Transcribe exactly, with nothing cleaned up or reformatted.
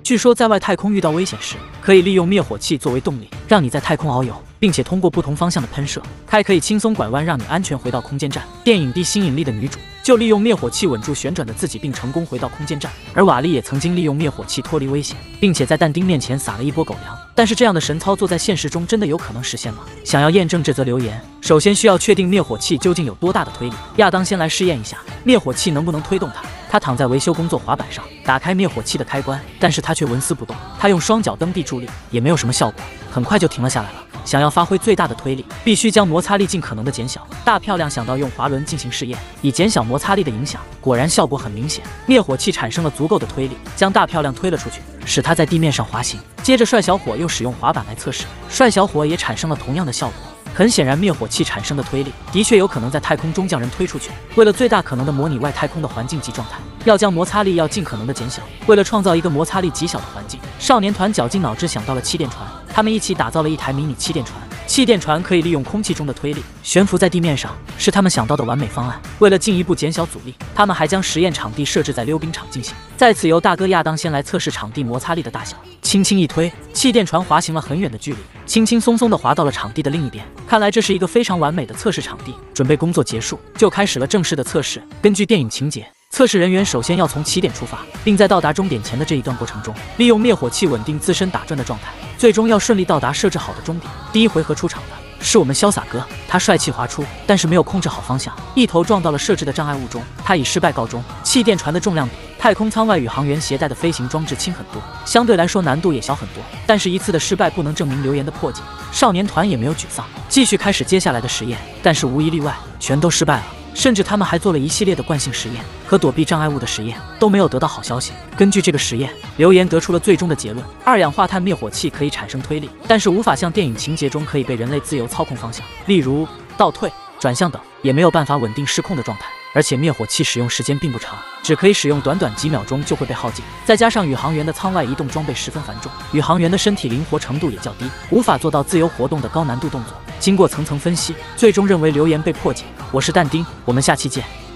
据说在外太空遇到危险时，可以利用灭火器作为动力，让你在太空遨游，并且通过不同方向的喷射，还可以轻松拐弯，让你安全回到空间站。电影《地心引力》的女主就利用灭火器稳住旋转的自己，并成功回到空间站。而瓦力也曾经利用灭火器脱离危险，并且在但丁面前撒了一波狗粮。但是这样的神操作在现实中真的有可能实现吗？想要验证这则留言，首先需要确定灭火器究竟有多大的推力。亚当先来试验一下灭火器能不能推动它。他躺在维修工作滑板上，打开灭火器的开关，但是他却纹丝不动。他用双脚蹬地助力，也没有什么效果，很快就停了下来了。想要发挥最大的推力，必须将摩擦力尽可能的减小。大漂亮想到用滑轮进行试验，以减小摩擦力的影响，果然效果很明显。灭火器产生了足够的推力，将大漂亮推了出去，使它在地面上滑行。接着帅小伙又使用滑板来测试，帅小伙也产生了同样的效果。很显然，灭火器产生的推力的确有可能在太空中将人推出去。为了最大可能的模拟外太空的环境及状态，要将摩擦力要尽可能的减小。为了创造一个摩擦力极小的环境，少年团绞尽脑汁想到了气垫船，他们一起打造了一台迷你气垫船。气垫船可以利用空气中的推力悬浮在地面上，是他们想到的完美方案。为了进一步减小阻力，他们还将实验场地设置在溜冰场进行。在此由大哥亚当先来测试场地摩擦力的大小，轻轻一推，气垫船滑行了很远的距离，轻轻松松地滑到了场地的另一边。看来这是一个非常完美的测试场地。准备工作结束，就开始了正式的测试。根据电影情节，测试人员首先要从起点出发，并在到达终点前的这一段过程中，利用灭火器稳定自身打转的状态，最终要顺利到达设置好的终点。第一回合出场的是我们潇洒哥，他帅气滑出，但是没有控制好方向，一头撞到了设置的障碍物中，他以失败告终。气垫船的重量比太空舱外宇航员携带的飞行装置轻很多，相对来说难度也小很多。但是一次的失败不能证明留言的破解，少年团也没有沮丧，继续开始接下来的实验，但是无一例外，全都失败了。甚至他们还做了一系列的惯性实验和躲避障碍物的实验，都没有得到好消息。根据这个实验，留言得出了最终的结论：二氧化碳灭火器可以产生推力，但是无法像电影情节中可以被人类自由操控方向，例如倒退、转向等，也没有办法稳定失控的状态。而且灭火器使用时间并不长，只可以使用短短几秒钟就会被耗尽。再加上宇航员的舱外移动装备十分繁重，宇航员的身体灵活程度也较低，无法做到自由活动的高难度动作。经过层层分析，最终认为留言被破解。我是但丁，我们下期见。